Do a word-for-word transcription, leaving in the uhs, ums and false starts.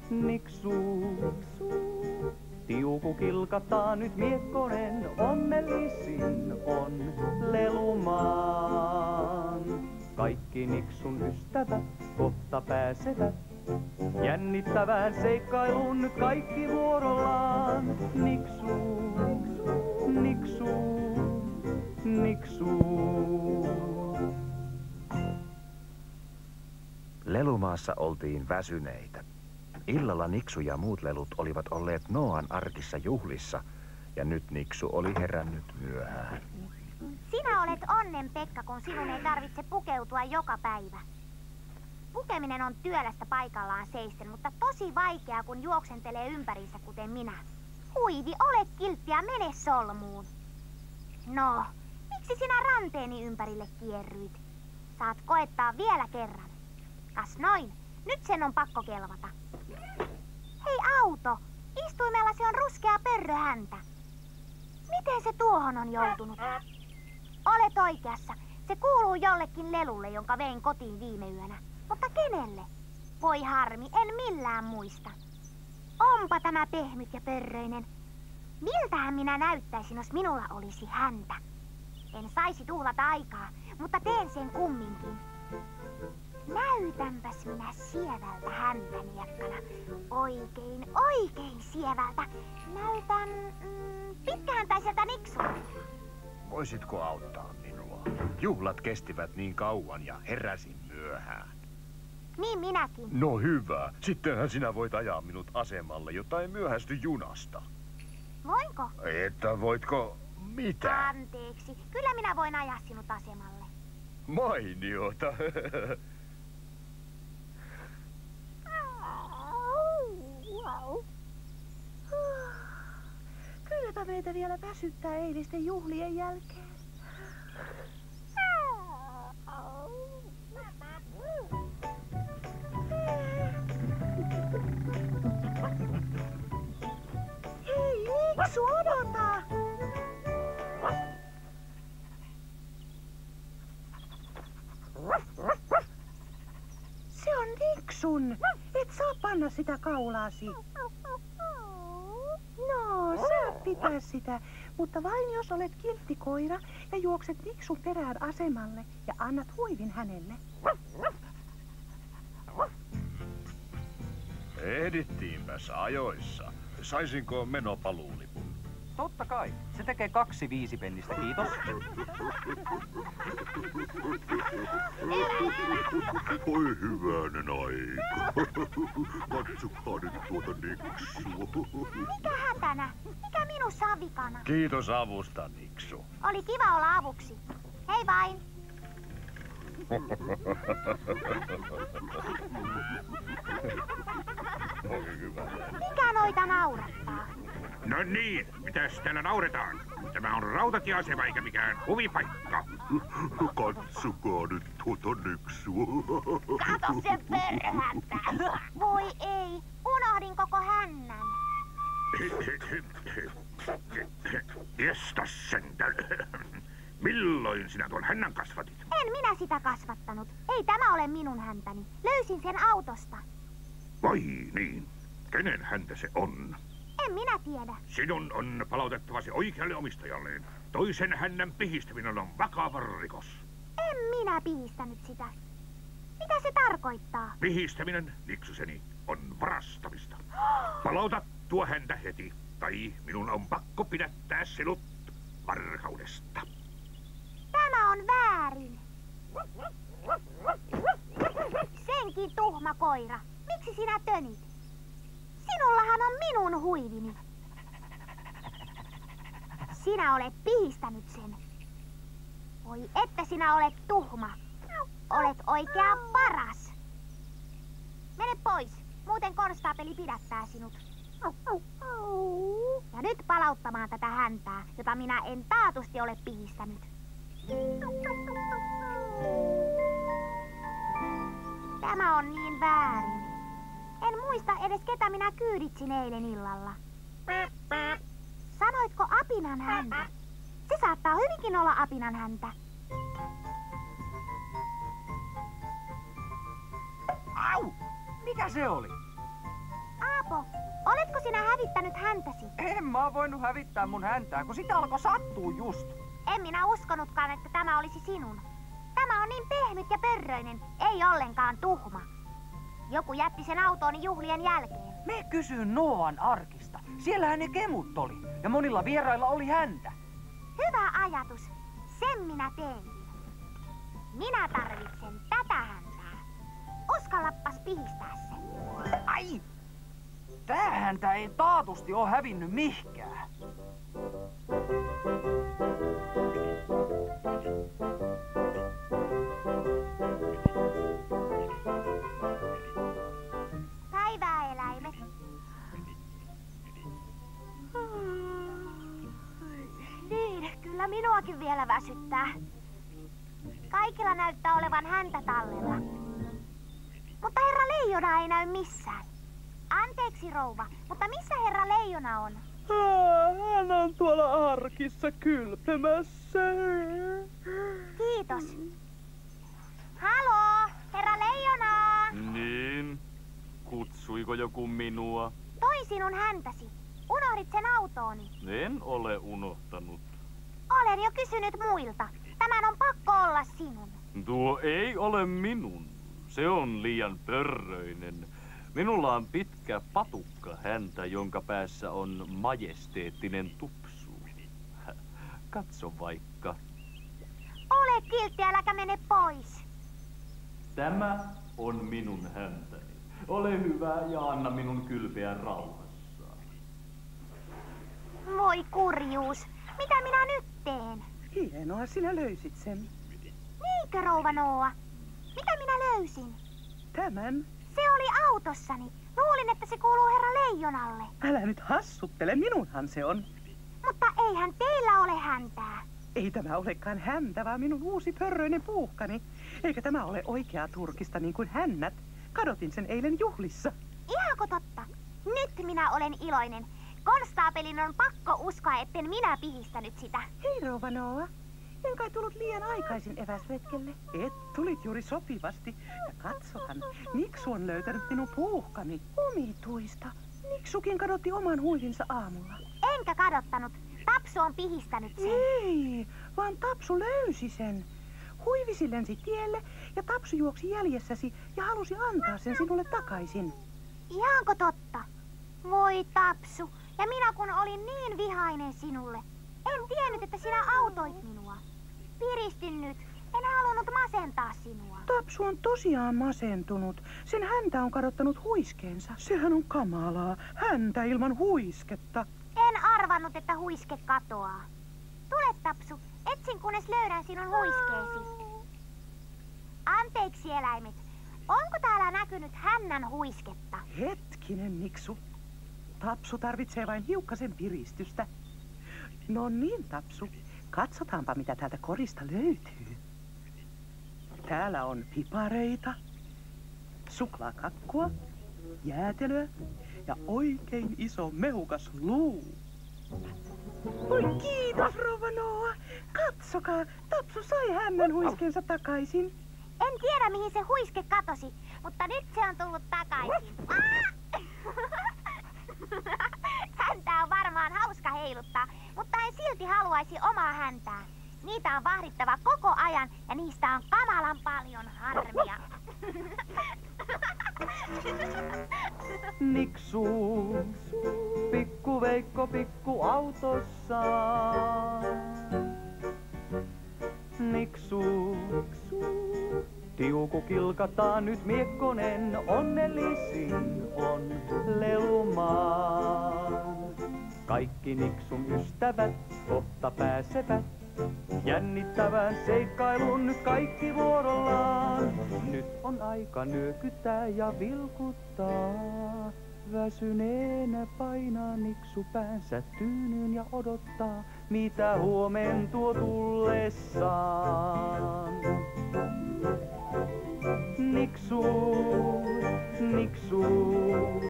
niksu. Tiuku kilkattaa nyt miekkonen, onnellisin on lelumaan. Kaikki niksun ystävät kohta pääsevät jännittävään seikkailuun nyt kaikki vuorollaan. Niksu, niksu, niksu. Lelumaassa oltiin väsyneitä. Illalla Niksu ja muut lelut olivat olleet Nooan arkissa juhlissa, ja nyt Niksu oli herännyt myöhään. Sinä olet onnen Pekka, kun sinun ei tarvitse pukeutua joka päivä. Pukeminen on työlästä paikallaan seisten, mutta tosi vaikeaa, kun juoksentelee ympäriinsä kuten minä. Huivi, ole kiltti ja mene solmuun. No, miksi sinä ranteeni ympärille kierryit? Saat koettaa vielä kerran. Kas noin, nyt sen on pakko kelvata. Hei auto, istuimella se on ruskea pörröhäntä. Miten se tuohon on joutunut? Olet oikeassa, se kuuluu jollekin lelulle, jonka vein kotiin viime yönä. Mutta kenelle? Voi harmi, en millään muista. Onpa tämä pehmyt ja pörröinen. Miltähän minä näyttäisin, jos minulla olisi häntä? En saisi tuhlata aikaa, mutta teen sen kumminkin. Näytänpäs minä sievältä häntäniekkana. Oikein, oikein sievältä. Näytän mm, pitkähäntäiseltä Niksulta. Voisitko auttaa minua? Juhlat kestivät niin kauan ja heräsin myöhään. Niin minäkin. No hyvä. Sittenhän sinä voit ajaa minut asemalle, jotta ei myöhästy junasta. Voinko? Että voitko mitä? Anteeksi. Kyllä minä voin ajaa sinut asemalle. Mainiota. Kylläpä meitä vielä väsyttää eilisten juhlien jälkeen. Hei, Niksu, odota! Se on Niksun. Et saa panna sitä kaulaasi. No, saat pitää sitä, mutta vain jos olet kiltti koira ja juokset Niksun perään asemalle ja annat huivin hänelle. Ehdittiinpäs ajoissa. Saisinko menopaluulipun? Totta kai. Se tekee kaksi viisipennistä, kiitos. Oi hyvänen aika. Katsokaa nyt tuota Niksua. Mikä hätänä? Mikä minussa on vikana? Kiitos avusta, Niksu. Oli kiva olla avuksi. Hei vain. Oi hyvä. Mikä noita naurattaa? No niin, mitäs täällä nauretaan? Tämä on rautatieasema eikä mikään huvipaikka. Katsokaa nyt tuota Niksua. Kato se perhäntä. Voi ei, unohdin koko hännän. Jestas sentään. Milloin sinä tuon hännän kasvatit? En minä sitä kasvattanut. Ei tämä ole minun häntäni. Löysin sen autosta. Vai niin? Kenen häntä se on? En minä tiedä. Sinun on palautettava se oikealle omistajalleen. Toisen hännän pihistäminen on vakava rikos. En minä pihistänyt sitä. Mitä se tarkoittaa? Pihistäminen, Niksuseni, on varastamista. Palauta tuo häntä heti, tai minun on pakko pidättää sinut varkaudesta. Tämä on väärin. Senkin tuhma koira. Miksi sinä tönit? Sinullahan on minun huivini. Sinä olet pihistänyt sen. Voi että sinä olet tuhma. Olet oikea paras. Mene pois, muuten konstaapeli pidättää sinut. Ja nyt palauttamaan tätä häntää, jota minä en taatusti ole pihistänyt. Tämä on niin väärin. En muista edes ketä minä kyyditsin eilen illalla. Sanoitko apinan häntä? Se saattaa hyvinkin olla apinan häntä. Au! Mikä se oli? Teppo, oletko sinä hävittänyt häntäsi? En mä oon voinut hävittää mun häntää, kun sitä alkoi sattua just. En minä uskonutkaan, että tämä olisi sinun. Tämä on niin pehmyt ja pörröinen, ei ollenkaan tuhma. Joku jätti sen autooni juhlien jälkeen. Me kysyn Noan arkista. Siellähän ne kemut oli, ja monilla vierailla oli häntä. Hyvä ajatus. Sen minä teenkin. Minä tarvitsen tätä häntää. Uskallappas pihistää sen. Ai! Tää häntä ei taatusti oo hävinnyt mihkään. Päivää, eläimet. Niin, kyllä minuakin vielä väsyttää. Kaikilla näyttää olevan häntä tallella. Mutta herra Leijona ei näy missään. Anteeksi, rouva, mutta missä herra Leijona on? Hän on tuolla arkissa kylpemässä. Kiitos. Haloo, herra Leijona! Niin? Kutsuiko joku minua? Toin sinun häntäsi. Unohdit sen autooni. En ole unohtanut. Olen jo kysynyt muilta. Tämän on pakko olla sinun. Tuo ei ole minun. Se on liian pörröinen. Minulla on pitkä patukka häntä, jonka päässä on majesteettinen tupsu. Katso vaikka. Ole kiltti, äläkä mene pois. Tämä on minun häntäni. Ole hyvä ja anna minun kylpeä rauhassa. Voi kurjuus. Mitä minä nyt teen? Hienoa, sinä löysit sen. Niinkö, rouva Noa? Mitä minä löysin? Tämän. Se oli autossani. Luulin, että se kuuluu herra Leijonalle. Älä nyt hassuttele, minunhan se on. Mutta eihän teillä ole häntää. Ei tämä olekaan häntä, vaan minun uusi pörröinen puuhkani. Eikä tämä ole oikeaa turkista niin kuin hännät. Kadotin sen eilen juhlissa. Ihanko totta? Nyt minä olen iloinen. Konstaapelin on pakko uskoa, etten minä pihistänyt sitä. Hei, rouva Noa. En kai tullut liian aikaisin eväsretkelle? Et, tulit juuri sopivasti. Ja katsohan, Niksu on löytänyt minun puuhkani. Omituista. Niksukin kadotti oman huivinsa aamulla. Enkä kadottanut. Tapsu on pihistänyt sen. Ei, vaan Tapsu löysi sen. Huivisi lensi tielle ja Tapsu juoksi jäljessäsi ja halusi antaa sen sinulle takaisin. Ihanko totta? Voi Tapsu, ja minä kun olin niin vihainen sinulle. En tiennyt, että sinä autoit minua. Piristyn nyt. En halunnut masentaa sinua. Tapsu on tosiaan masentunut. Sen häntä on kadottanut huiskeensa. Sehän on kamalaa. Häntä ilman huisketta. En arvannut, että huiske katoaa. Tule, Tapsu. Etsin, kunnes löydän sinun huiskeesi. Anteeksi, eläimet. Onko täällä näkynyt hännän huisketta? Hetkinen, Niksu. Tapsu tarvitsee vain hiukkasen piristystä. No niin, Tapsu. Katsotaanpa, mitä täältä korista löytyy. Täällä on pipareita, suklaakakkua, jäätelöä ja oikein iso mehukas luu. Oi kiitos, rouva Noa. Katsokaa, Tapsu sai hännän huiskeensa takaisin. En tiedä, mihin se huiske katosi, mutta nyt se on tullut takaisin. Ah! Häntä on varmaan hauska heiluttaa, mutta en silti haluaisi omaa häntää. Niitä on vahdittava koko ajan ja niistä on kamalan paljon harmia. Niksu, pikku Veikko pikku autossa. Niksu, tiuku kilkataan nyt miekkonen, onnellisin on lelumaan. Kaikki Niksun ystävät kohta pääsevät jännittävän seikkailun kaikki vuorollaan. Nyt on aika nyökyttää ja vilkuttaa. Väsyneenä painaa Niksu päänsä tyynyyn ja odottaa, mitä huomen tuo tullessaan. Niksu, Niksu.